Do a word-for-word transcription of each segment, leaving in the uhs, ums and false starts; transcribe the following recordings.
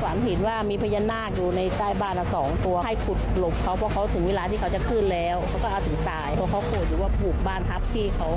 ฝันเห็นว่ามีพญานาคอยู่ในใต้บ้านสองตัวให้ขุดหลบเขาเพราะเขาถึงเวลาที่เขาจะขึ้นแล้วเขาก็เอาถึงตายเพราะเขาโกรธอยู่ว่าปลูกบ้านทับที่เขา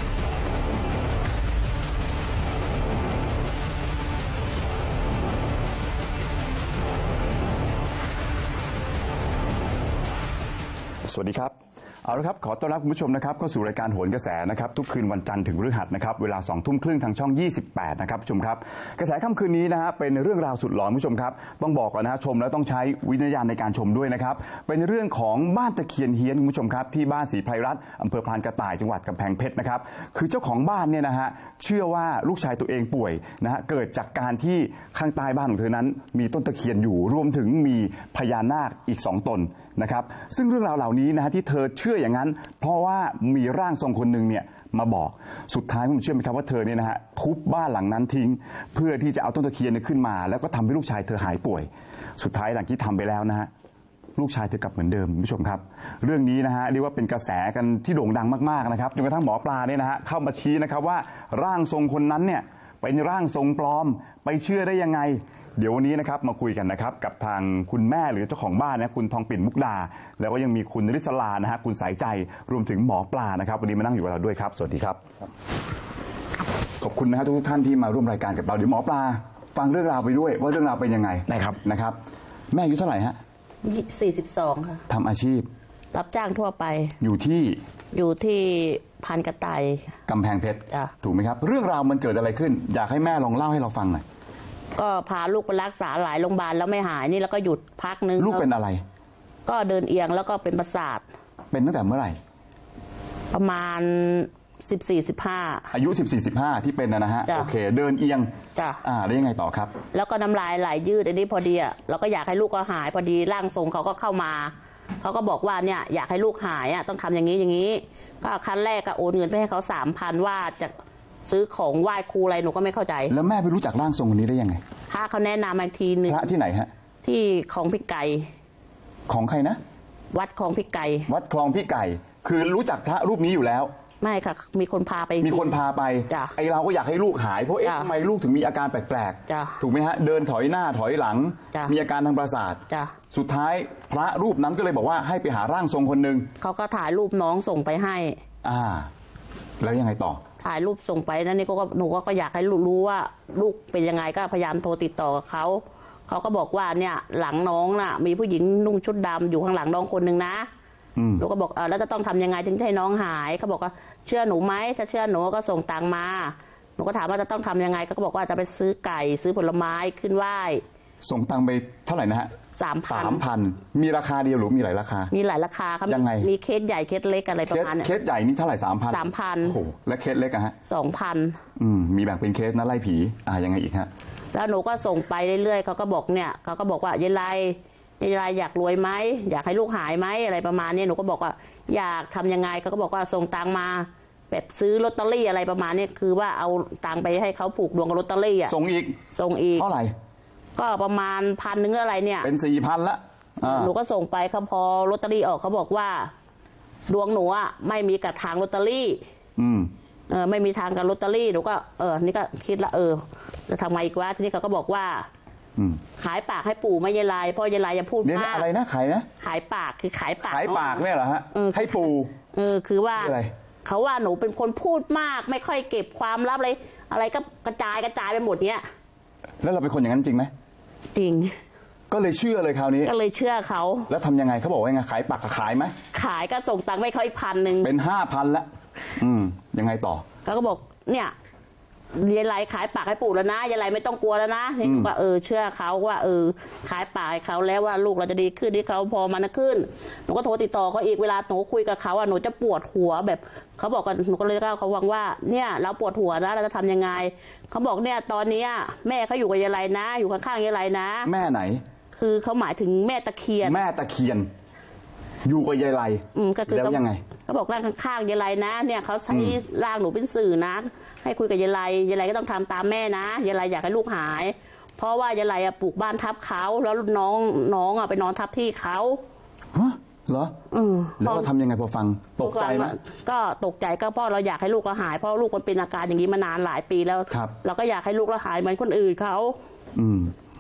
สวัสดีครับเอาละครับขอต้อนรับคุณผู้ชมนะครับเข้าสู่รายการโหนกระแสนะครับทุกคืนวันจันทร์ถึงพฤหัสนะครับเวลาสองทุ่มครึ่งทางช่องยี่สิบแปดนะครับผู้ชมครับกระแสค่ำคืนนี้นะฮะเป็นเรื่องราวสุดหลอนผู้ชมครับต้องบอกก่อนนะฮะชมแล้วต้องใช้วิจารณญาณในการชมด้วยนะครับเป็นเรื่องของบ้านตะเคียนเฮี้ยนคุณผู้ชมครับที่บ้านศรีไพรรัตน์อำเภอพรานกระต่ายจังหวัดกำแพงเพชรนะครับคือเจ้าของบ้านเนี่ยนะฮะเชื่อว่าลูกชายตัวเองป่วยนะฮะเกิดจากการที่ข้างใต้บ้านของเธอนั้นมีต้นตะเคียนอยู่รวมถึงมีพญานาคอีกสองตนนะครับซึ่งเรื่องราวเหล่านี้นะฮะที่เธอเชื่ออย่างนั้นเพราะว่ามีร่างทรงคนหนึ่งเนี่ยมาบอกสุดท้ายคุณเชื่อไหมครับว่าเธอเนี่ยนะฮะทุบบ้านหลังนั้นทิ้งเพื่อที่จะเอาต้นตะเคียนขึ้นมาแล้วก็ทำให้ลูกชายเธอหายป่วยสุดท้ายหลังที่ทำไปแล้วนะฮะลูกชายเธอกลับเหมือนเดิมคุณผู้ชมครับเรื่องนี้นะฮะเรียกว่าเป็นกระแสกันที่โด่งดังมากๆนะครับจนกระทั่งหมอปลาเนี่ยนะฮะเข้ามาชี้นะครับว่าร่างทรงคนนั้นเนี่ยเป็นร่างทรงปลอมไปเชื่อได้ยังไงเดี๋ยววันนี้นะครับมาคุยกันนะครับกับทางคุณแม่หรือเจ้าของบ้านนะคุณทองปิ่นมุกดาแล้วก็ยังมีคุณริศลานะฮะคุณสายใจรวมถึงหมอปลานะครับวันนี้มานั่งอยู่กับเราด้วยครับสวัสดีครับขอบคุณนะฮะทุกท่านที่มาร่วมรายการกับเราเดี๋ยวหมอปลาฟังเรื่องราวไปด้วยว่าเรื่องราวเป็นยังไงนะครับนะครับแม่อายุเท่าไหร่ฮะสี่สิบสองค่ะทำอาชีพรับจ้างทั่วไปอยู่ที่อยู่ที่พรานกระต่ายกำแพงเพชรถูกไหมครับเรื่องราวมันเกิดอะไรขึ้นอยากให้แม่ลองเล่าให้เราฟังหน่อยก็พาลูกไปรักษาหลายโรงพยาบาลแล้วไม่หายนี่แล้วก็หยุดพักนึงลูกเป็นอะไรก็เดินเอียงแล้วก็เป็นประสาทเป็นตั้งแต่เมื่อไหร่ประมาณสิบสี่สิบห้าอายุสิบสี่สิบห้าที่เป็นนะฮะโอเคเดินเอียงจ้ะอ่าได้ยังไงต่อครับแล้วก็น้ำลายไหลยืดอันนี้พอดีอ่ะเราก็อยากให้ลูกก็หายพอดีร่างทรงเขาก็เข้ามาเขาก็บอกว่าเนี่ยอยากให้ลูกหายอ่ะต้องทำอย่างนี้อย่างนี้ก็ขั้นแรกก็โอนเงินไปให้เขาสามพันว่าจะซื้อของไหว้ครูอะไรหนูก็ไม่เข้าใจแล้วแม่ไปรู้จักร่างทรงคนนี้ได้ยังไงพระเขาแนะนำมาทีนึงพระที่ไหนฮะที่ของพี่ไก่ของใครนะวัดคลองพี่ไก่วัดคลองพี่ไก่คือรู้จักพระรูปนี้อยู่แล้วไม่ค่ะมีคนพาไปมีคนพาไปไอเราก็อยากให้ลูกหายเพราะเอ๊ะทำไมลูกถึงมีอาการแปลกๆถูกไหมฮะเดินถอยหน้าถอยหลังมีอาการทางประสาทสุดท้ายพระรูปนั้นก็เลยบอกว่าให้ไปหาร่างทรงคนหนึ่งเขาก็ถ่ายรูปน้องส่งไปให้อ่าแล้วยังไงต่อถ่ายรูปส่งไปนั่นนี่ก็หนูก็อยากให้ลูกรู้ว่าลูกเป็นยังไงก็พยายามโทรติดต่อกับเขาเขาก็บอกว่าเนี่ยหลังน้องน่ะมีผู้หญิงนุ่งชุดดำอยู่ข้างหลังน้องคนหนึ่งนะหนูก็บอกเออแล้วจะต้องทำยังไงถึงให้น้องหายเขาบอกว่าเชื่อหนูไหมถ้าเชื่อหนูก็ส่งตังมาหนูก็ถามว่าจะต้องทำยังไงเขาบอกว่าจะไปซื้อไก่ซื้อผลไม้ขึ้นไหว้ส่งตังไปเท่าไหร่นะฮะสามพันสามพันมีราคาเดียวหรือมีหลายราคามีหลายราคาครับยังไงมีเคสใหญ่เคสเล็กอะไรประมาณนี้เคสใหญ่นี่เท่าไหร่สามพันสามพันโอ้โหและเคสเล็กอะฮะสองพันอืมมีแบ่งเป็นเคสนะไล่ผีอ่ายังไงอีกฮะแล้วหนูก็ส่งไปเรื่อยๆเขาก็บอกเนี่ยเขาก็บอกว่ายายไรยายไรอยากรวยไหมอยากให้ลูกหายไหมอะไรประมาณนี้หนูก็บอกว่าอยากทำยังไงเขาก็บอกว่าส่งตังมาแบบซื้อลอตเตอรี่อะไรประมาณนี้คือว่าเอาตังไปให้เขาผูกดวงกับลอตเตอรี่อ่ะส่งอีกส่งอีกเท่าไหร่ก็ประมาณพันหนึ่งอะไรเนี่ยเป็นสี่พันละหนูก็ส่งไปเขาพอลอตเตอรี่ออกเขาบอกว่าดวงหนูอ่ะไม่มีกับทางลอตเตอรี่อืมเออไม่มีทางกับลอตเตอรี่หนูก็เออนี่ก็คิดละเออจะทำไงอีกวะทีนี้เขาก็บอกว่าขายปากให้ปู่ไม่ยายลายเพราะยายลายจะพูดมากอะไรนะขายนะขายปากคือขายปากขายปากเนี่ยเหรอฮะให้ปู่เออคือว่าเขาว่าหนูเป็นคนพูดมากไม่ค่อยเก็บความลับเลยอะไรก็กระจายกระจายไปหมดเนี้ยแล้วเราเป็นคนอย่างนั้นจริงไหมจริงก็เลยเชื่อเลยคราวนี้ก็เลยเชื่อเขาแล้วทำยังไงเขาบอกว่าไงขายปากขายไหมขายก็ส่งตังค์ไม่ค่อยพันหนึ่งเป็นห้าพันละอืมยังไงต่อเขาก็บอกเนี่ยยายไรขายปากให้ปู่แล้วนะยายไรไม่ต้องกลัวแล้วนะนี่ว่าเออเชื่อเขาว่าเออขายปากให้เขาแล้วว่าลูกเราจะดีขึ้นที่เขาพอมันขึ้นหนูก็โทรติดต่อเขาอีกเวลาหนูคุยกับเขาอ่ะหนูจะปวดหัวแบบเขาบอกกันหนูก็เลยเล่าเขาวังว่าเนี่ยเราปวดหัวนะเราจะทำยังไงเขาบอกเนี่ยตอนนี้แม่เขาอยู่กับยายไรนะอยู่ข้างๆยายไรนะแม่ไหนคือเขาหมายถึงแม่ตะเคียนแม่ตะเคียนอยู่กับยายไรอืมก็คือแล้วยังไงเขาบอกร่างข้างๆยายไรนะเนี่ยเขาใช้ร่างหนูเป็นสื่อนะให้คุยกับยายไรยายไรก็ต้องทำตามแม่นะยายไรอยากให้ลูกหายเพราะว่ายายไรปลูกบ้านทับเขาแล้วน้องน้องอ่ะไปนอนทับที่เขาฮะเหรอแล้วเราทำยังไงพอฟังตกใจไหมก็ตกใจก็เพราะเราอยากให้ลูกเราหายเพราะลูกมันเป็นอาการอย่างนี้มานานหลายปีแล้วเราก็อยากให้ลูกเราหายเหมือนคนอื่นเขาอืม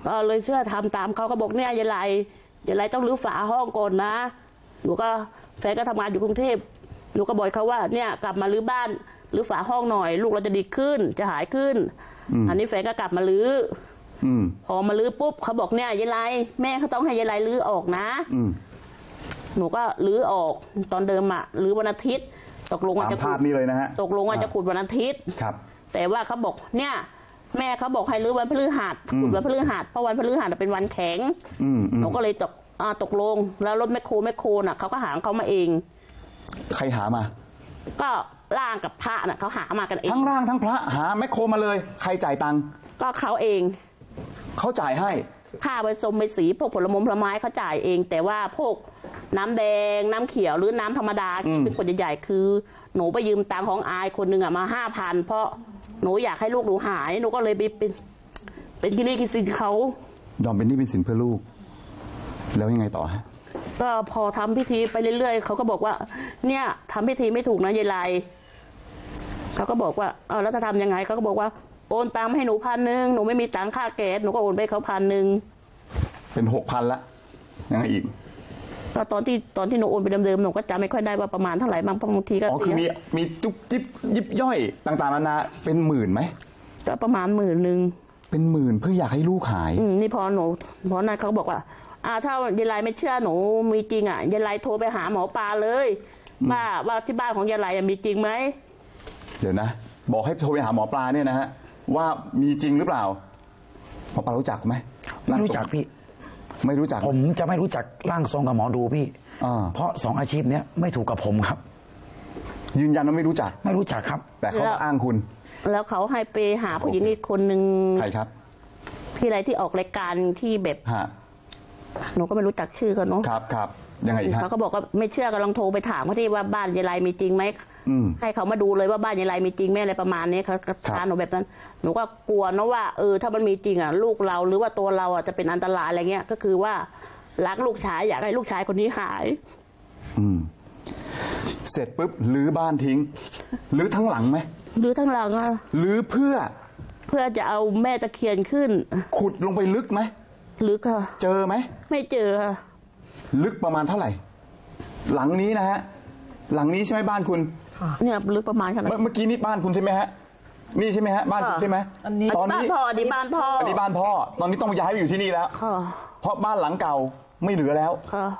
ก็เลยเชื่อทำตามเขาก็บอกเนี่ยยายไรยายไรต้องรื้อฝาห้องก่อนนะหนูก็แฟนก็ทำงานอยู่กรุงเทพหนูก็บอกเขาว่าเนี่ยกลับมารื้อบ้านรื้อฝาห้องหน่อย ลูกเราจะดีขึ้นจะหายขึ้น อันนี้แฟนก็กลับมารื้อพอมารื้อปุ๊บเขาบอกเนี่ยยายไรแม่เขาต้องให้ยายไรรื้อออกนะหนูก็รื้อออกตอนเดิมอะรื้อวันอาทิตย์ตกลงว่าจะขุดนี่เลยนะฮะตกลงว่าจะขุดวันอาทิตย์ครับแต่ว่าเขาบอกเนี่ยแม่เขาบอกให้รื้อวันพฤหัสขุดวันพฤหัสเพราะวันพฤหัสเป็นวันแข็งหนูก็เลยตกตกลงแล้วรถแมคโครแมคโครน่ะเขาก็หาเขามาเองใครหามาก็ร่างกับพระน่ะเขาหามากันเองทั้งร่างทั้งพระหาแมคโครมาเลยใครจ่ายตังค์ก็เขาเองเขาจ่ายให้ค่าใบส้มใบสีพวกผลไม้ผลไม้เขาจ่ายเองแต่ว่าพวกน้ำแดงน้ำเขียวหรือน้ำธรรมดาที่เป็นขวดใหญ่ๆคือหนูไปยืมตังค์ของอายคนหนึ่งอะมาห้าพันเพราะหนูอยากให้ลูกหนูหายหนูก็เลยไปเป็นเป็นกินนี่กินสินเขายอมเป็นนี่เป็นสินเพื่อลูกแล้วยังไงต่อฮะก็พอทำพิธีไปเรื่อยๆเขาก็บอกว่าเนี่ยทำพิธีไม่ถูกนะยายไรเขาก็บอกว่าเออแล้วจะทำยังไงเขาก็บอกว่าโอนตังค์ให้หนูพันหนึ่งหนูไม่มีตังค่าแก๊สหนูก็โอนไปเขาพันหนึ่งเป็นหกพันละยังไงอีกก็ตอนที่ตอนที่หนูโอนไปเดิมๆหนูก็จำไม่ค่อยได้ว่าประมาณเท่าไหร่บางบางทีก็อ๋อคือมีมีจุ๊บจิ๊บยิบย่อยต่างๆนานาเป็นหมื่นไหมก็ประมาณหมื่นหนึ่งเป็นหมื่นเพื่ออยากให้ลูกหายอืมนี่พอหนูพอนั้นเขาบอกว่าอ่าถ้ายายไรไม่เชื่อหนูมีจริงอ่ะยายไรโทรไปหาหมอปลาเลยว่าว่าที่บ้านของยายไรมีจริงไหมเดี๋ยวนะบอกให้โทรไปหาหมอปลาเนี่ยนะฮะว่ามีจริงหรือเปล่าหมอปลารู้จักไหมไม่รู้จักพี่ไม่รู้จักผมจะไม่รู้จักร่างทรงกับหมอดูพี่เพราะสองอาชีพเนี้ยไม่ถูกกับผมครับยืนยันว่าไม่รู้จักไม่รู้จักครับแต่เขาอ้างคุณแล้วเขาให้ไปหาผู้หญิงอีกคนนึงใครครับพี่อะไรที่ออกรายการที่แบบหนูก็ไม่รู้จักชื่อเขาเนาะครับครับยังไงครับเขาก็บอกว่าไม่เชื่อก็ลองโทรไปถามเขาที่ว่าบ้านยายไรมีจริงไหมให้เขามาดูเลยว่าบ้านยายไรมีจริงไหมอะไรประมาณนี้เขาท้าหนูแบบนั้นหนูก็กลัวนะว่าเออถ้ามันมีจริงอ่ะลูกเราหรือว่าตัวเราอ่ะจะเป็นอันตรายอะไรเงี้ยก็คือว่ารักลูกชายอยากให้ลูกชายคนนี้หายอืมเสร็จปุ๊บลื้อบ้านทิ้งลื้อทั้งหลังไหมลื้อทั้งหลังอ่ะลื้อเพื่อเพื่อจะเอาแม่ตะเคียนขึ้นขุดลงไปลึกไหมลึกค่ะเจอไหมไม่เจอค่ะลึกประมาณเท่าไหร่หลังนี้นะฮะหลังนี้ใช่ไหมบ้านคุณเนี่ยลึกประมาณขนาดเมื่อกี้นี่บ้านคุณใช่ไหมฮะนี่ใช่ไหมฮะบ้านคุณใช่ไหมอันนี้ตอนนี้พ่ออันนี้บ้านพ่ออันนี้บ้านพ่อตอนนี้ต้องย้ายไปอยู่ที่นี่แล้วเพราะบ้านหลังเก่าไม่เหลือแล้ว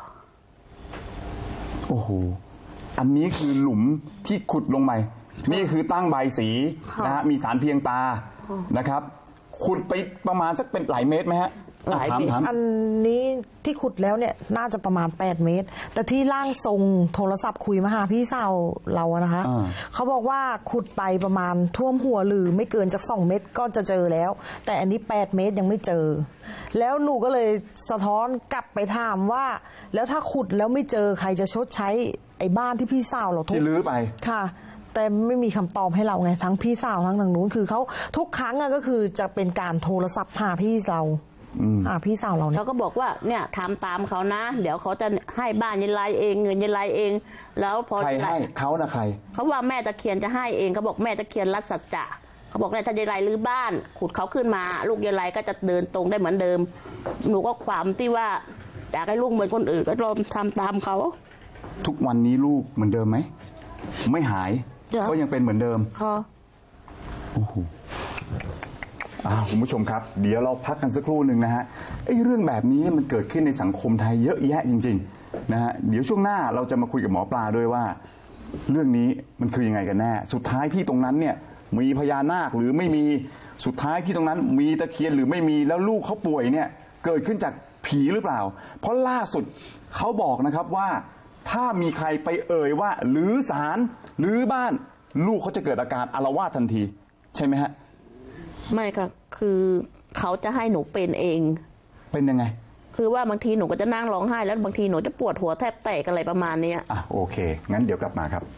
โอ้โหอันนี้คือหลุมที่ขุดลงไปนี่คือตั้งใบสีนะฮะมีสารเพียงตานะครับขุดไปประมาณสักเป็นหลายเมตรไหมฮะหลายเมตรอันนี้ที่ขุดแล้วเนี่ยน่าจะประมาณแปดเมตรแต่ที่ร่างทรงโทรศัพท์คุยมาหาพี่สาวเราอะนะคะเขาบอกว่าขุดไปประมาณท่วมหัวหรือไม่เกินจากสองเมตรก็จะเจอแล้วแต่อันนี้แปดเมตรยังไม่เจอแล้วหนูก็เลยสะท้อนกลับไปถามว่าแล้วถ้าขุดแล้วไม่เจอใครจะชดใช้ไอ้บ้านที่พี่สาวเราทุบที่ลื้อไปค่ะแต่ไม่มีคำตอบให้เราไงทั้งพี่สาวทั้งทางนู้นคือเขาทุกครั้งก็คือจะเป็นการโทรศัพท์หาพี่เราอ่าพี่สาวเราเนี่ยเขาก็บอกว่าเนี่ยทำตามเขานะเดี๋ยวเขาจะให้บ้านยายไรเองเงินยายไรเองแล้วพอใครให้เขานะใครเขาว่าแม่ตะเคียนจะให้เองเขาบอกแม่ตะเคียนรัดสัจจะเขาบอกเนี่ยถ้ายายไรรื้อบ้านขุดเขาขึ้นมาลูกยายไรก็จะเดินตรงได้เหมือนเดิมหนูก็ความที่ว่าอยากให้ลูกเหมือนคนอื่นก็ลองทำตามเขาทุกวันนี้ลูกเหมือนเดิมไหมไม่หายก็ยังเป็นเหมือนเดิมค่ะโอ้โหคุณผู้ชมครับเดี๋ยวเราพักกันสักครู่หนึ่งนะฮะไอ้เรื่องแบบนี้มันเกิดขึ้นในสังคมไทยเยอะแยะจริงๆนะฮะเดี๋ยวช่วงหน้าเราจะมาคุยกับหมอปลาด้วยว่าเรื่องนี้มันคือยังไงกันแน่สุดท้ายที่ตรงนั้นเนี่ยมีพญานาคหรือไม่มีสุดท้ายที่ตรงนั้นมีตะเคียนหรือไม่มีแล้วลูกเขาป่วยเนี่ยเกิดขึ้นจากผีหรือเปล่าเพราะล่าสุดเขาบอกนะครับว่าถ้ามีใครไปเอ่ยว่าหรือศาลหรือบ้านลูกเขาจะเกิดอาการอาละวาดทันทีใช่ไหมฮะไม่ค่ะคือเขาจะให้หนูเป็นเองเป็นยังไงคือว่าบางทีหนูก็จะนั่งร้องไห้แล้วบางทีหนูจะปวดหัวแทบแตกอะไรประมาณนี้อ่ะโอเคงั้นเดี๋ยวกลับมาครับ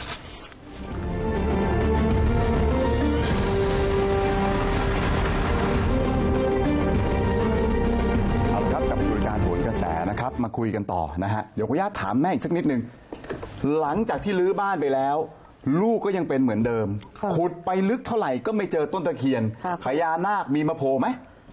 เอาละครับกับสู่การโหนกระแสนะครับมาคุยกันต่อนะฮะเดี๋ยวขออนุญาตถามแม่อีกสักนิดนึงหลังจากที่รื้อบ้านไปแล้วลูกก็ยังเป็นเหมือนเดิมขุดไปลึกเท่าไหร่ก็ไม่เจอต้นตะเคียนพญานาคมีมาโผล่ไหม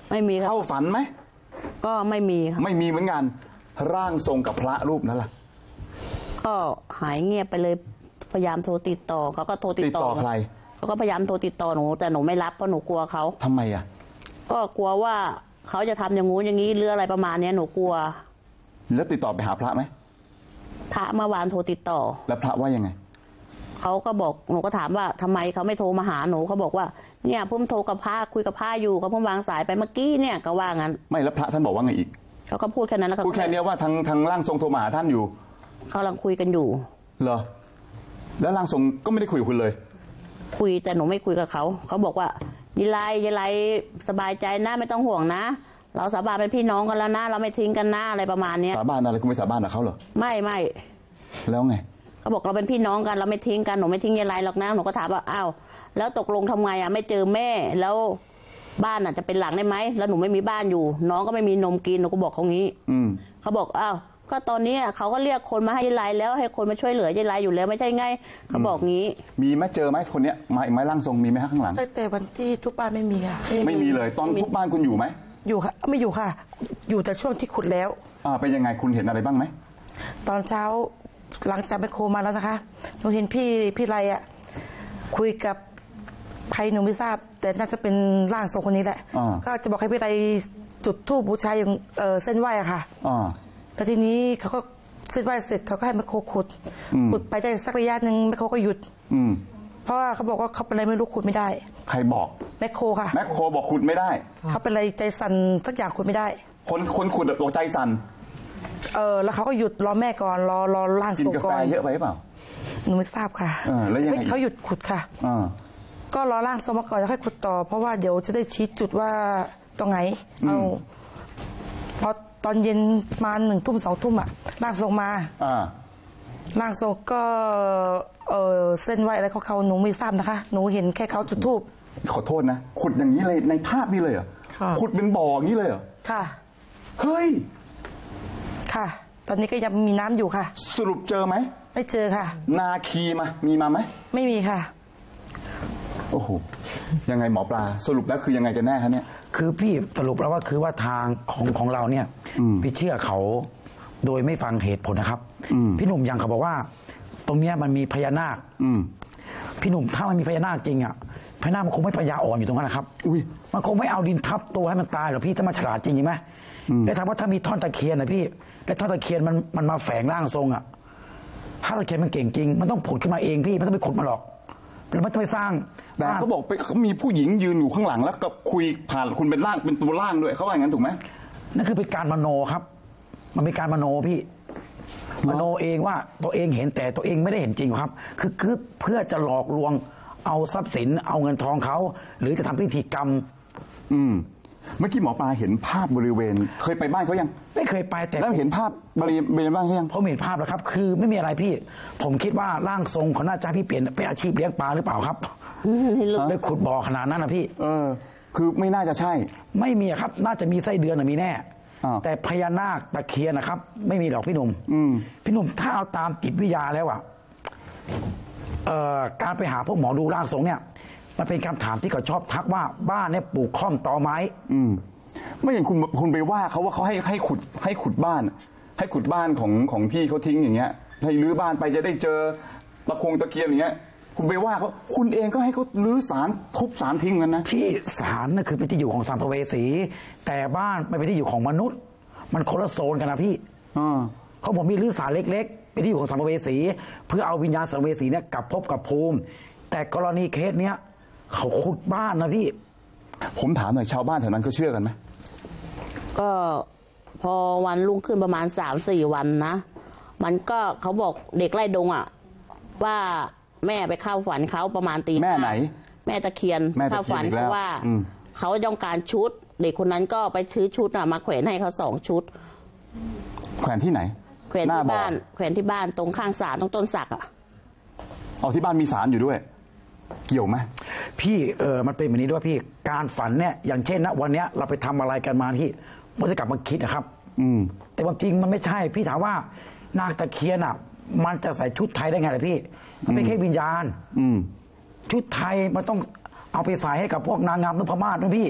ไม่มีครับเข้าฝันไหมก็ไม่มีครับไม่มีเหมือนกันร่างทรงกับพระรูปนั้นล่ะก็หายเงียบไปเลยพยายามโทรติดต่อเขาก็โทรติดติดต่อต่อใครเขาก็พยายามโทรติดต่อหนูแต่หนูไม่รับเพราะหนูกลัวเขาทำไมอ่ะก็กลัวว่าเขาจะทำอย่างงู้นอย่างนี้หรืออะไรประมาณเนี้ยหนูกลัวแล้วติดต่อไปหาพระไหมพระเมื่อวานโทรติดต่อแล้วพระว่ายังไงเขาก็บอกหนูก็ถามว่าทำไมเขาไม่โทรมาหาหนูเขาบอกว่าเนี่ยเพิ่งโทรกับพระคุยกับพระอยู่เขาเพิ่งวางสายไปเมื่อกี้เนี่ยก็ว่างั้นไม่แล้วพระท่านบอกว่าไงอีกเขาก็พูดแค่นั้นแล้วเขาพูดแค่เนี้ยว่าทางทางร่างทรงโทรมาหาท่านอยู่เขากำลังคุยกันอยู่เหรอแล้วร่างทรงก็ไม่ได้คุยกับคุณเลยคุยแต่หนูไม่คุยกับเขาเขาบอกว่ายายไลยายไลสบายใจนะไม่ต้องห่วงนะ เราสาบานเป็นพี่น้องกันแล้วนะเราไม่ทิ้งกันนะอะไรประมาณเนี้ยสาบานอะไรคุณไปสาบานกับเขาเหรอไม่ไม่แล้วไงเขาบอกเราเป็นพี่น้องกันเราไม่ทิ้งกันหนูไม่ทิ้งยายไลหรอกนะหนูก็ถามว่าอ้าวแล้วตกลงทำไงอ่ะไม่เจอแม่แล้วบ้านอ่ะจะเป็นหลังได้ไหมแล้วหนูไม่มีบ้านอยู่ น้องก็ไม่มีนมกินหนูก็บอกเขางี้อืมเขาบอกอ้าวก็ตอนนี้เขาก็เรียกคนมาให้ยายไลแล้วให้คนมาช่วยเหลือยายไลอยู่แล้วไม่ใช่ไงเขาบอกงี้มีไหมเจอไหมคนเนี้ยมาอีกไหมร่างทรงมีไหมฮะข้างหลังตั้งแต่วันที่ทุบบ้านไม่มีค่ะไม่มีเลยตอนทุบบ้านคุณอยู่ไหมอยู่ค่ะไม่อยู่ค่ะ อยู่แต่ช่วงที่ขุดแล้วอ่าเป็นยังไงคุณเห็นอะไรบ้างไหมตอนเช้าหลังจากไปโคมาแล้วนะคะหนูเห็นพี่พี่ไรอ่ะคุยกับใครหนูไม่ทราบ แต่น่าจะเป็นร่างทรงคนนี้แหละอ่าก็จะบอกให้พี่ไรจุดธูปบูชาอย่างเอ่อเส้นไหว้อะค่ะอ่าแล้วทีนี้เขาก็เส้นไหว้เสร็จเขาก็ให้แมคโครขุดอืมขุดไปได้สักระยะหนึ่งแมคโครก็หยุดอืมเพราะว่าเขาบอกว่าเขาเป็นอะไรไม่รู้ขุดไม่ได้ใครบอกแมคโครค่ะแมคโครบอกขุดไม่ได้เขาเป็นอะไรใจสั่นสักอย่างขุดไม่ได้คนคนขุดตกใจสั่นเออแล้วเขาก็หยุดรอแม่ก่อนรอรอร่างกินทรงกาก่แฟอนเยอะไปหรือเปล่าหนูไม่ทราบค่ะเออแล้วยังไงเฮ้เขาหยุดขุดค่ะอ่าก็รอร่างทรงมาก่อนแล้วค่อยขุดต่อ เพราะว่าเดี๋ยวจะได้ชี้จุดว่าตรงไหนเอาพอตอนเย็นมาหนึ่งทุ่มสองทุ่มอะร่างทรงมาอ่าร่างทรงก็เออเส้นไหวอะไรเขาเขาหนูไม่ทราบนะคะ หนูเห็นแค่เขาจุดธูปขอโทษนะ ขุดอย่างนี้เลยในภาพนี้เลยเหรอค่ะขุดเป็นบ่ออย่างนี้เลยเหรอค่ะเฮ้ยค่ะ ตอนนี้ก็ยังมีน้ำอยู่ค่ะสรุปเจอไหมไม่เจอค่ะนาคีมา มีมาไหมไม่มีค่ะโอ้โห ยังไงหมอปลา สรุปแล้วคือยังไงกันแน่ฮะเนี่ยคือพี่สรุปแล้วว่าคือว่าทางของของเราเนี่ยอืมพี่เชื่อเขาโดยไม่ฟังเหตุผลนะครับอืมพี่หนุ่มยังเขาบอกว่า ตรงเนี้ยมันมีพญานาคอืมพี่หนุ่มถ้ามันมีพญานาคจริงอ่ะพญานาคมันคงไม่ปัญญาอ่อนอยู่ตรงนั้นนะครับอุ้ยมันคงไม่เอาดินทับตัวให้มันตายหรอกพี่ถ้ามันฉลาดจริงใช่ไหมอืมแล้วถามว่าถ้ามีท่อนตะเคียนนะพี่แล้วท่อนตะเคียนมันมันมาแฝงร่างทรงอ่ะถ้าตะเคียนมันเก่งจริง มันต้องผุดขึ้นมาเองพี่ไม่ต้องไปขุดมาหรอกแล้วไม่ต้องไปสร้างแต่บ้านเขาบอกไปเขามีผู้หญิงยืนอยู่ข้างหลังแล้วก็คุยผ่านคุณเป็นร่างเป็นตัวร่างด้วยเขาว่าอย่างนั้นถูกไหมนั่นคือเป็นการมโนครับ มันเป็นการมโนพี่ มโนเองว่าตัวเองเห็นแต่ตัวเองไม่ได้เห็นจริงครับ คือคือเพื่อจะหลอกลวงเอาทรัพย์สินเอาเงินทองเขาหรือจะทำพิธีกรรมอืม เมื่อกี้หมอปลาเห็นภาพบริเวณ เคยไปบ้านเขายังไม่เคยไปแต่แล้วเห็นภาพบริเวณบ้านเขายังผมเห็นภาพแล้วครับ คือไม่มีอะไรพี่ ผมคิดว่าร่างทรงเขาน่าจะให้พี่เปลี่ยนเป็นอาชีพเลี้ยงปลาหรือเปล่าครับให้ลูกไปขุดบ่อขนาดนั้นนะพี่เออ คือไม่น่าจะใช่ไม่มีครับ น่าจะมีไส้เดือนนะมีแน่อ้าวแต่พญานาคตะเคียนนะครับ ไม่มีหรอกพี่หนุ่มอืมพี่หนุ่มถ้าเอาตามจิตวิทยาแล้วอ่ะเอ่อการไปหาพวกหมอดูร่างทรงเนี่ย มันเป็นคำถามที่เขาชอบทักว่าบ้านเนี่ยปลูกค่อมตอไม้อืม ไม่อย่างคุณคุณไปว่าเขาว่าเขาให้ให้ขุดให้ขุดบ้าน ให้ขุดบ้านของของพี่เขาทิ้งอย่างเงี้ย ให้รื้อบ้านไปจะได้เจอตะคงตะเกียงอย่างเงี้ย คุณไปว่าเขาคุณเองก็ให้เขารื้อสารทุบสารทิ้งกันนะที่ศาลน่ะคือเป็นที่อยู่ของสัมภเวสี แต่บ้านไม่เป็นที่อยู่ของมนุษย์ มันคนละโซนกันนะพี่อ่าเขาบอกมีรื้อศาลเล็กๆเป็นที่อยู่ของสัมภเวสี เพื่อเอาวิญญาณสัมภเวสีเนี่ยกลับภพกับภูมิ แต่กรณีเคสเนี้ยเขาขุดบ้านนะพี่ผมถามหน่อยชาวบ้านแถวนั้นเขาเชื่อกันไหมก็พอวันรุ่งขึ้นประมาณสามสี่วันนะมันก็เขาบอกเด็กไล่ดงอ่ะ ว่าแม่ไปเข้าฝันเขาประมาณตีแม่ไหนแม่ตะเคียนแม่ตะเคียนเข้าฝันอีกแล้วเขาว่าอืมเขาต้องการชุด เด็กคนนั้นก็ไปซื้อชุดอ่ะมาแขวนให้เขาสองชุดแขวนที่ไหนแขวนหน้าที่บ่อบ้านแขวนที่บ้านตรงข้างศาลตรงต้นสักอ่ะเอาที่บ้านมีสารอยู่ด้วย เกี่ยวไหมพี่เออมันเป็นแบบนี้ด้วยพี่การฝันเนี่ยอย่างเช่นนะวันเนี้ยเราไปทำอะไรกันมาที่มันจะกลับมาคิดนะครับอืมแต่ความจริงมันไม่ใช่พี่ถามว่านางตะเคียนอ่ะ มันจะใส่ชุดไทยได้ไงล่ะพี่ มันไม่แค่วิญญาณอืมชุดไทยมันต้องเอาไปใส่ให้กับพวกนางงามนพมาศนะพี่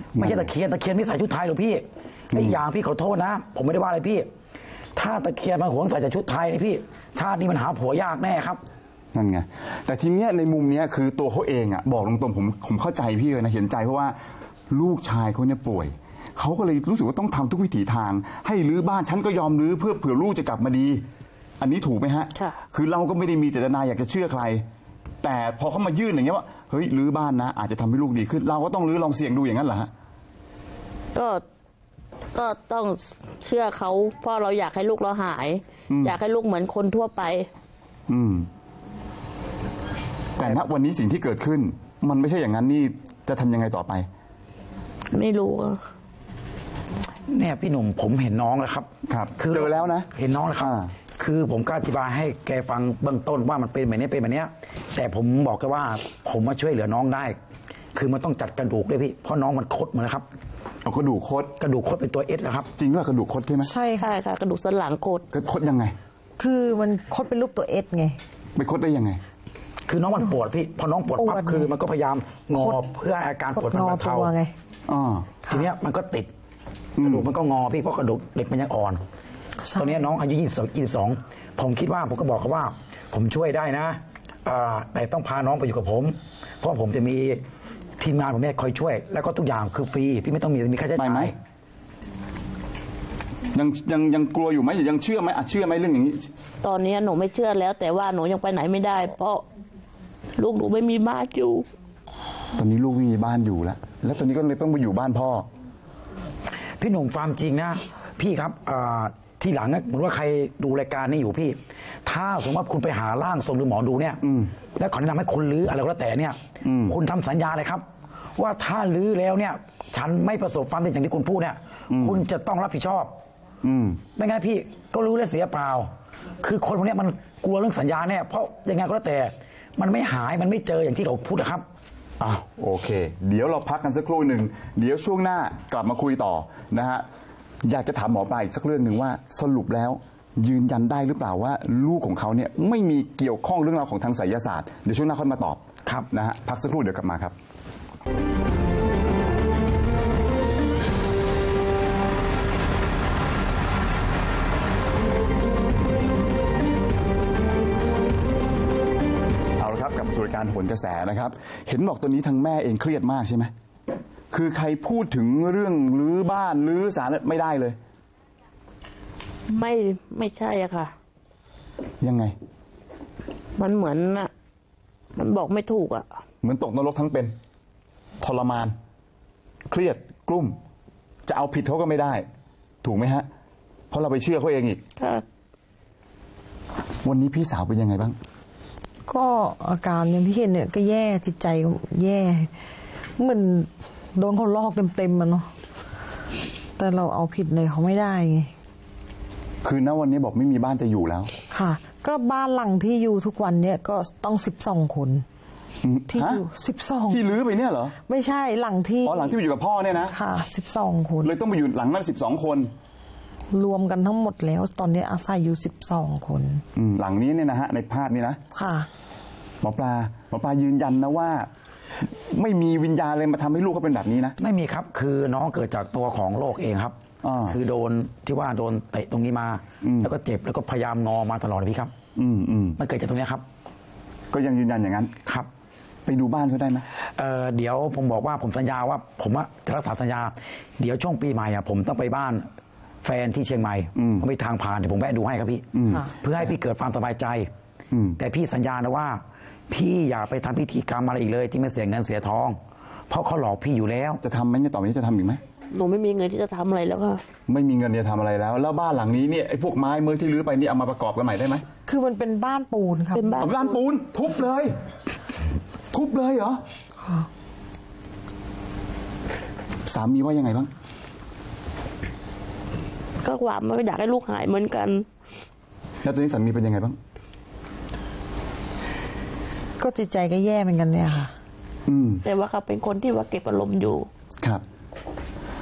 ไม่ใช่ตะเคียนตะเคียนไม่ใส่ชุดไทยหรอกพี่ไอ้อย่างพี่ขอโทษนะ ผมไม่ได้ว่าอะไรพี่ ถ้าตะเคียนมาหวงใส่แต่ชุดไทยนี่พี่ ชาตินี้มันหาผัวยากแน่ครับนั่นไงแต่ทีเนี้ยในมุมเนี้ยคือตัวเขาเองอ่ะบอกตรงๆผมผมเข้าใจพี่เลยนะเห็นใจเพราะว่าลูกชายเขาเนี่ยป่วยเขาก็เลยรู้สึกว่าต้องทำทุกวิถีทางให้รื้อบ้านฉันก็ยอมรื้อเพื่อเผื่อลูกจะกลับมาดีอันนี้ถูกไหมฮะค่ะคือเราก็ไม่ได้มีเจตนาอยากจะเชื่อใครแต่พอเขามายื่นอย่างเงี้ยว่าเฮ้ยรื้อบ้านนะอาจจะทำให้ลูกดีขึ้นเราก็ต้องรื้อลองเสี่ยงดูอย่างนั้นเหรอฮะก็ก็ต้องเชื่อเขาเพราะเราอยากให้ลูกเราหายอยากให้ลูกเหมือนคนทั่วไปอืมแต่ณวันนี้สิ่งที่เกิดขึ้นมันไม่ใช่อย่างนั้นนี่จะทำยังไงต่อไปไม่รู้เนี่ยพี่หนุ่มผมเห็นน้องแล้วครับครับคือเจอแล้วนะเห็นน้องแล้วครับคือผมก็อธิบายให้แกฟังเบื้องต้นว่ามันเป็นแบบนี้เป็นแบบนี้แต่ผมบอกแกว่าผมมาช่วยเหลือน้องได้คือมันต้องจัดกระดูกด้วยพี่เพราะน้องมันคดมาแล้วครับเอากระดูกคดกระดูกคดเป็นตัวเอสนะครับจริงว่ากระดูกคดใช่ไหมใช่ค่ะค่ะกระดูกสันหลังคดคดยังไงคือมันคดเป็นรูปตัวเอสไงไปคดได้ยังไงคือน้องมันปวดพี่พอน้องปวดปั๊บคือมันก็พยายามงอเพื่ออาการปวดมันบรรเทาไงทีเนี้ยมันก็ติดกระดูกมันก็งอพี่เพราะกระดูกเด็กมันยังอ่อนตอนนี้น้องอายุยี่สิบสองยี่สิบสองผมคิดว่าผมก็บอกเขาว่าผมช่วยได้นะแต่ต้องพาน้องไปอยู่กับผมเพราะผมจะมีทีมงานผมเนี่ยคอยช่วยแล้วก็ทุกอย่างคือฟรีพี่ไม่ต้องมีมีค่าใช้จ่ายยังยังยังกลัวอยู่ไหมยังเชื่อไหมอ่ะเชื่อไหมเรื่องอย่างนี้ตอนนี้หนูไม่เชื่อแล้วแต่ว่าหนูยังไปไหนไม่ได้เพราะลูกหนูไม่มีบ้านอยู่ตอนนี้ลูกมีบ้านอยู่แล้วแล้วตอนนี้ก็เลยต้องมาอยู่บ้านพ่อพี่หนุ่มความจริงนะพี่ครับที่หลังนะเหมือนว่าใครดูรายการนี้อยู่พี่ถ้าสมมติว่าคุณไปหาร่างทรงหรือหมอดูเนี่ยแล้วเขาแนะนำให้คุณลื้ออะไรก็แล้วแต่เนี่ยคุณทำสัญญาเลยครับว่าถ้าลื้อแล้วเนี่ยฉันไม่ประสบความสำเร็จอย่างที่คุณพูดเนี่ยคุณจะต้องรับผิดชอบไม่งั้นพี่ก็รู้แล้วเสียเปล่าคือคนพวกนี้มันกลัวเรื่องสัญญาเนี่ยเพราะยังไงก็แล้วแต่มันไม่หายมันไม่เจออย่างที่เขาพูดนะครับอ้าวโอเคเดี๋ยวเราพักกันสักครู่หนึ่งเดี๋ยวช่วงหน้ากลับมาคุยต่อนะฮะอยากจะถามหมอปลาอีกสักเรื่องหนึ่งว่าสรุปแล้วยืนยันได้หรือเปล่าว่าลูกของเขาเนี่ยไม่มีเกี่ยวข้องเรื่องราวของทางไสยศาสตร์เดี๋ยวช่วงหน้าค่อยมาตอบครับนะฮะพักสักครู่เดี๋ยวกลับมาครับสู่รายการโหนกระแสนะครับเห็นบอกตัวนี้ทางแม่เองเครียดมากใช่ไหมคือใครพูดถึงเรื่องรื้อบ้านรื้อศาลไม่ได้เลยไม่ไม่ใช่อะค่ะยังไงมันเหมือนอะมันบอกไม่ถูกอะเหมือนตกนรกทั้งเป็นทรมานเครียดกลุ้มจะเอาผิดเขาก็ไม่ได้ถูกไหมฮะเพราะเราไปเชื่อเขาเองอีกค่ะวันนี้พี่สาวเป็นยังไงบ้างก็อาการอย่างที่เห็นเนี่ยก็แย่จิตใจแย่เหมือนโดนเขาลอกเต็มๆมันเนาะแต่เราเอาผิดในเขาไม่ได้ไงคือณวันนี้บอกไม่มีบ้านจะอยู่แล้วค่ะก็บ้านหลังที่อยู่ทุกวันเนี่ยก็ต้องสิบสองคนที่อยู่สิบสองที่ลื้อไปเนี่ยเหรอไม่ใช่หลังที่อ๋อหลังที่ไปอยู่กับพ่อเนี่ยนะค่ะสิบสองคนเลยต้องไปอยู่หลังนั้นสิบสองคนรวมกันทั้งหมดแล้วตอนนี้อาศัยอยู่สิบสองคนหลังนี้เนี่ยนะฮะในภาพนี้นะค่ะหมอปลาหมอปลายืนยันนะว่าไม่มีวิญญาณอะไรมาทำให้ลูกเขาเป็นแบบนี้นะไม่มีครับคือน้องเกิดจากตัวของโรคเองครับคือโดนที่ว่าโดนเตะตรงนี้มาแล้วก็เจ็บแล้วก็พยายามงอมาตลอดเลยพี่ครับอืมอืมมันเกิดจากตรงนี้ครับก็ยังยืนยันอย่างนั้นครับไปดูบ้านเขาได้ไหมเอ่อเดี๋ยวผมบอกว่าผมสัญญาว่าผมจะรักษาสัญญาเดี๋ยวช่วงปีใหม่อ่ะผมต้องไปบ้านแฟนที่เชียงใหม่เขาไปทางผ่านเดี๋ยวผมแวะดูให้ครับพี่เพื่อให้พี่เกิดความสบายใจแต่พี่สัญญานะว่าพี่อย่าไปทำพิธีกรรมอะไรอีกเลยที่ไม่เสียเงินเสียทองเพราะเขาหลอกพี่อยู่แล้วจะทำไหมเนี่ยต่อไปนี้จะทำอีกไหมหนูไม่มีเงินที่จะทำอะไรแล้วก็ไม่มีเงินจะทำอะไรแล้วแล้วบ้านหลังนี้เนี่ยไอ้พวกไม้เมื่อที่รื้อไปนี่เอามาประกอบกันใหม่ได้ไหมคือมันเป็นบ้านปูนครับเป็นบ้านปูนทุบเลยทุบเลยเหรอสามีว่ายังไงบ้างก็ความไม่อยากให้ลูกหายเหมือนกันแล้วตอนนี้สามีเป็นยังไงบ้างก็จิตใจก็แย่เหมือนกันเนี่ยค่ะอืมแต่ว่าเขาเป็นคนที่ว่าเก็บอารมณ์อยู่ครับ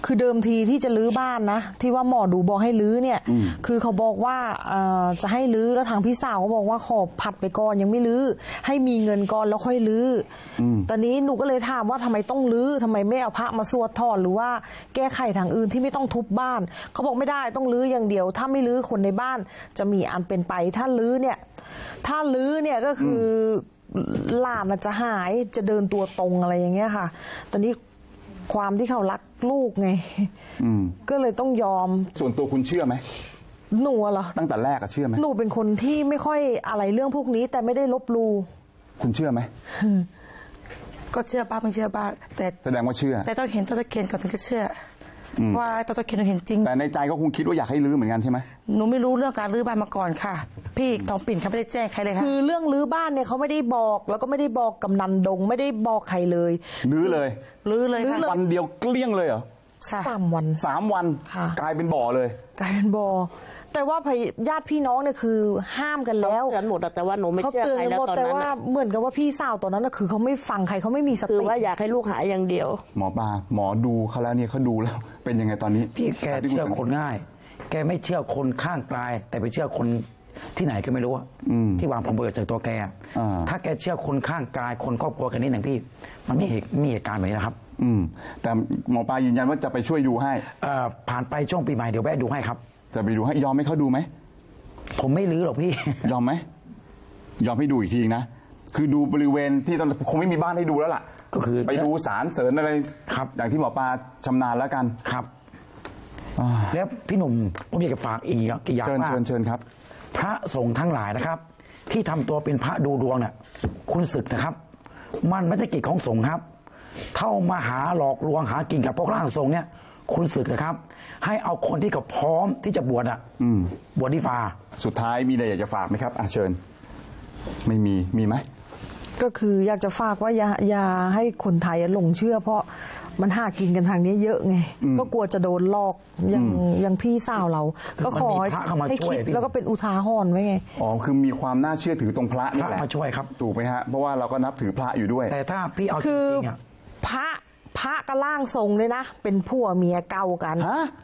คือเดิมทีที่จะรื้อบ้านนะที่ว่าหมอดูบอกให้รื้อเนี่ยคือเขาบอกว่าเอ่อจะให้รื้อแล้วทางพี่สาวเขาบอกว่าขอผัดไปก่อนยังไม่รื้อให้มีเงินก่อนแล้วค่อยรื้ออตอนนี้หนูก็เลยถามว่าทำไมต้องรื้อทำไมไม่เอาพระมาสวดถอนหรือว่าแก้ไขทางอื่นที่ไม่ต้องทุบบ้านเขาบอกไม่ได้ต้องรื้ออย่างเดียวถ้าไม่รื้อคนในบ้านจะมีอันเป็นไปถ้ารื้อเนี่ยถ้ารื้อเนี่ยก็คือหลานจะหายจะเดินตัวตรงอะไรอย่างเงี้ยค่ะตอนนี้ความที่เขารักลูกไงก็เลยต้องยอมส่วนตัวคุณเชื่อไหมหนูเหรอตั้งแต่แรกอะเชื่อไหมหนูเป็นคนที่ไม่ค่อยอะไรเรื่องพวกนี้แต่ไม่ได้ลบลูคุณเชื่อไหมก็เชื่อบ้างไม่เชื่อบ้างแต่แสดงว่าเชื่อแต่ต้องเห็นต้นตะเคียนก่อนถึงจะเชื่อว่าต้นตะเคียนเราเห็นจริงแต่ในใจก็คงคิดว่าอยากให้รื้อเหมือนกันใช่ไหมหนูไม่รู้เรื่องการรื้อบ้านมาก่อนค่ะพี่ทองปิ่นเขาไม่ได้แจ้งใครเลยค่ะคือเรื่องรื้อบ้านเนี่ยเขาไม่ได้บอกแล้วก็ไม่ได้บอกกำนันดงไม่ได้บอกใครเลยรื้อเลยรื้อเลยค่ะวันเดียวเกลี้ยงเลยเหรอสามวันสามวันกลายเป็นบ่อเลยกลายเป็นบ่อแต่ว่าญาติพี่น้องเนี่ยคือห้ามกันแล้วเตือนหมดแต่ว่าหนูไม่เชื่อใครแล้วตอนนั้นแต่ว่าเหมือนกับว่าพี่สาวตอนนั้นคือเขาไม่ฟังใครเขาไม่มีสติคือว่าอยากให้ลูกหายอย่างเดียวหมอปลาหมอดูเขาแล้วเนี่ยเขาดูแล้วเป็นยังไงตอนนี้พี่แกเชื่อคนง่ายแกไม่เชื่อคนข้างกายแต่ไปเชื่อคนที่ไหนก็ไม่รู้ที่วางผมเบิดจากตัวแกถ้าแกเชื่อคนข้างกายคนครอบครัวกันนิดหนึ่งพี่มันไม่มีเหตุการณ์แบบนี้นะครับอืมแต่หมอปลายืนยันว่าจะไปช่วยดูให้ผ่านไปช่วงปีใหม่เดี๋ยวแวะดูให้ครับจะไปดูให้ยอมให้เขาดูไหมผมไม่รื้อหรอกพี่ยอมไหมยอมให้ดูอีกทีนะคือดูบริเวณที่ตอนคงไม่มีบ้านให้ดูแล้วล่ะก็คือไปดูสารเสริญอะไรครับอย่างที่หมอปลาชำนาญแล้วกันครับแล้วพี่หนุ่มผมอยากจะฝากอีกอย่างว่าเชิญเชิญครับพระสงฆ์ทั้งหลายนะครับที่ทำตัวเป็นพระดูดวงเนี่ยคุณศึกนะครับมันไม่ใช่กิจของสงฆ์ครับเท่ามาหาหลอกลวงหากินกับพวกร่างทรงเนี่ยคุณศึกนะครับให้เอาคนที่เขาพร้อมที่จะบวชอ่ะบวชดีฟ้าสุดท้ายมีอะไรอยากจะฝากไหมครับอ่ะเชิญไม่มีมีไหมก็คืออยากจะฝากว่าอย่าอย่าให้คนไทยหลงเชื่อเพราะมันหากินกันทางนี้เยอะไงก็กลัวจะโดนหลอกอย่างอย่างพี่สาวเราก็ขอให้คิดแล้วก็เป็นอุทาหรณ์ไว้ไงอ๋อคือมีความน่าเชื่อถือตรงพระนี่แหละมาช่วยครับถูกไหมฮะเพราะว่าเราก็นับถือพระอยู่ด้วยแต่ถ้าพี่เอาจริงๆพระพระก็ร่างทรงเลยนะเป็นผัวเมียเก่ากันฮะ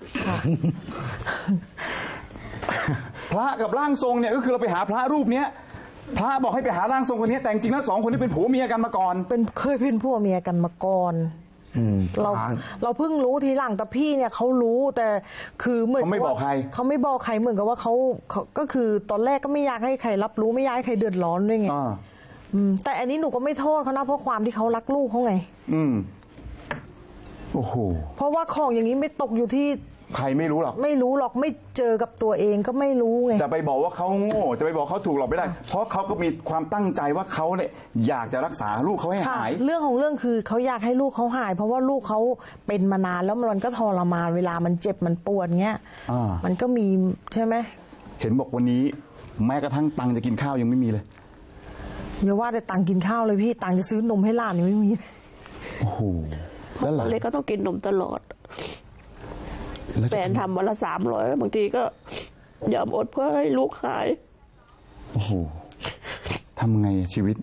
พระกับร่างทรงเนี่ยก็คือเราไปหาพระรูปเนี้ยพระบอกให้ไปหาร่างทรงคนนี้แต่จริงๆแล้วสองคนนี้เป็นผัวเมียกันมาก่อนเป็นเคยเป็นผัวเมียกันมาก่อนเราเราเพิ่งรู้ทีหลังแต่พี่เนี่ยเขารู้แต่คือเหมือนเขาไม่บอกใครเขาไม่บอกใครเหมือนกับว่าเขาก็คือตอนแรกก็ไม่อยากให้ใครรับรู้ไม่อยากให้ใครเดือดร้อนด้วยไงแต่อันนี้หนูก็ไม่โทษเขานะเพราะความที่เขารักลูกเขาไงอืมโอ้โหเพราะว่าของอย่างนี้ไม่ตกอยู่ที่ใครไม่รู้หรอกไม่รู้หรอกไม่เจอกับตัวเองก็ไม่รู้ไงจะไปบอกว่าเขาโง่จะไปบอกเขาถูกหรอกไม่ได้เพราะเขาก็มีความตั้งใจว่าเขาเนี่ยอยากจะรักษาลูกเขาให้หายเรื่องของเรื่องคือเขาอยากให้ลูกเขาหายเพราะว่าลูกเขาเป็นมานานแล้วมันก็ทรมานเวลามันเจ็บมันปวดเงี้ยมันก็มีใช่ไหมเห็นบอกวันนี้แม้กระทั่งตังจะกินข้าวยังไม่มีเลยอย่าว่าแต่ตังกินข้าวเลยพี่ตังจะซื้อนมให้หลานยังไม่มีโอ้โหแล้วหลานเล็กก็ต้องกินนมตลอดแฟนทำวันละสามร้อยบางทีก็ยอมอดเพื่อให้ลูกหายโอ้โหทำไงชีวิต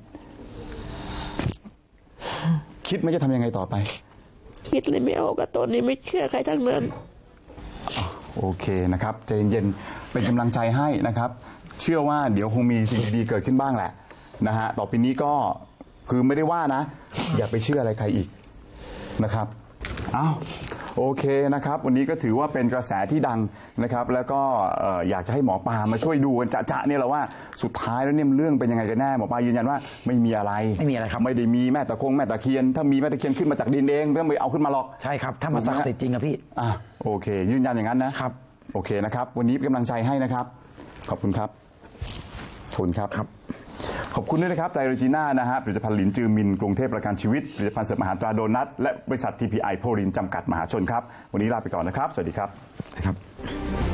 คิดไม่จะทำยังไงต่อไปคิดเลยไม่ออกกับตอนนี้ไม่เชื่อใครทั้งนั้นโอเคนะครับใจเย็นๆเป็นกำลังใจให้นะครับเชื่อว่าเดี๋ยวคงมีสิ่งดีๆเกิดขึ้นบ้างแหละนะฮะต่อไปนี้ก็คือไม่ได้ว่านะอย่าไปเชื่ออะไรใครอีกนะครับอ้าวโอเคนะครับวันนี้ก็ถือว่าเป็นกระแสที่ดังนะครับแล้วก็อยากจะให้หมอปลามาช่วยดูกันจะๆเนี่ยแหละว่าสุดท้ายแล้วเนี่ยเรื่องเป็นยังไงกันแน่หมอปลายืนยันว่าไม่มีอะไรไม่มีอะไรครับไม่ได้มีแม่ตะคงแม่ตะเคียนถ้ามีแม่ตะเคียนขึ้นมาจากดินเองไม่ต้องไปเอาขึ้นมาหรอกใช่ครับถ้ามันศักดิ์สิทธิ์จริงครับพี่อ่ะโอเคยืนยันอย่างนั้นนะครับโอเคนะครับวันนี้เป็นกำลังใจให้นะครับขอบคุณครับขอบคุณครับครับขอบคุณด้วยนะครับไตรโรจีน่านะฮะผลิตภัณฑ์หลินจือมินกรุงเทพประกันชีวิตผลิตภัณฑ์เสริมอาหารตราโดนัทและบริษัท ที พี ไอ โพลินจำกัดมหาชนครับวันนี้ลาไปก่อนนะครับสวัสดีครับครับ